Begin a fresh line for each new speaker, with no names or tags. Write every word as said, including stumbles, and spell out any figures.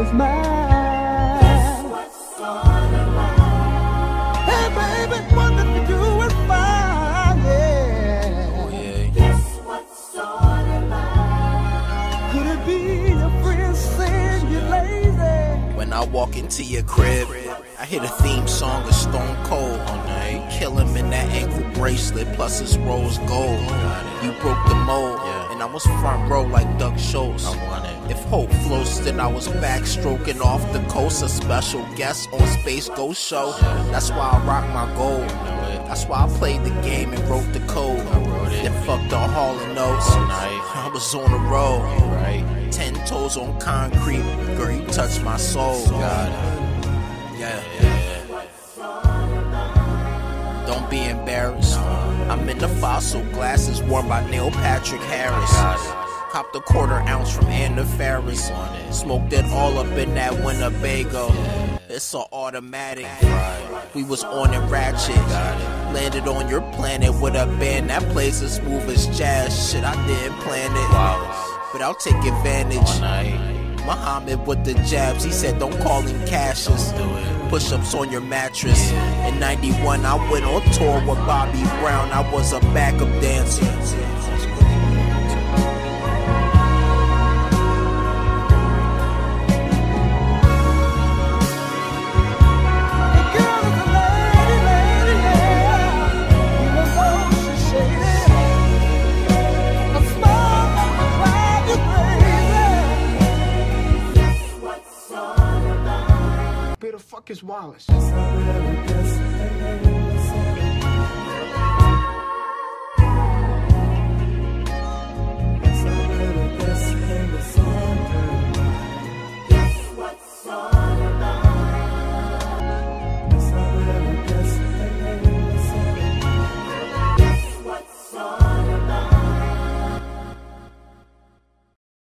was mine.
Guess what's on her mind?
Hey baby, what did you do with mine? Yeah.
Oh, yeah.
Guess what's on her mind?
Could it be your friend saying you're lazy?
When I walk into your crib, I hear the theme song of Stone Cold. Kill him in that ankle bracelet, plus it's rose gold. You broke the mold, and I was front row like Doug Schultz. If hope floats, then I was backstroking off the coast. A special guest on Space Ghost Show. That's why I rock my gold. That's why I played the game and wrote the code. Then fucked the Hall and Notes. I was on the road, ten toes on concrete. Girl, you touched my soul. Yeah. Don't be embarrassed. I'm in the fossil glasses worn by Neil Patrick Harris. Copped a quarter ounce from Anna Faris. Smoked it all up in that Winnebago. It's an automatic. We was on it ratchet. Landed on your planet with a band that plays as smooth as jazz. Shit, I didn't plan it, but I'll take advantage. Muhammad with the jabs, he said don't call him Cassius. Push-ups on your mattress. In ninety-one, I went on tour with Bobby Brown. I was a backup dancer.
Where the fuck is Wallace?
Guess